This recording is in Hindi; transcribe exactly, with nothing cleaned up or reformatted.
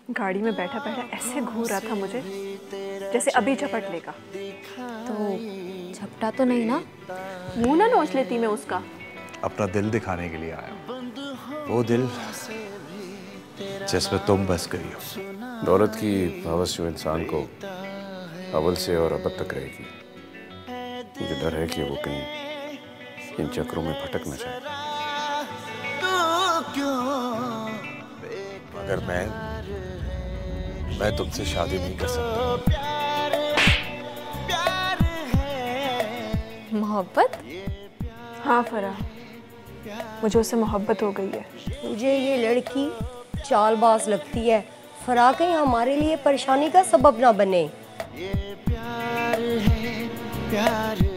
गाड़ी में बैठा बैठा ऐसे घूर रहा था मुझे जैसे अभी झपट लेगा। तो झपटा तो नहीं ना? मुंह ना नोच लेती मैं उसका। अपना दिल दिखाने के लिए आया, वो दिल जिसमें तुम बस गई हो। दौलत की हवस जो इंसान को अव्वल से और अबद तक रहेगी, मुझे डर है कि वो कहीं इन चक्रों में भटक न जाए। मगर मैं मैं तुमसे शादी नहीं कर सकता। मोहब्बत? हाँ फराह, मुझे उससे मोहब्बत हो गई है। मुझे ये लड़की चालबाज लगती है। फराह कहीं हमारे लिए परेशानी का सबब ना बने। ये प्यार है, प्यार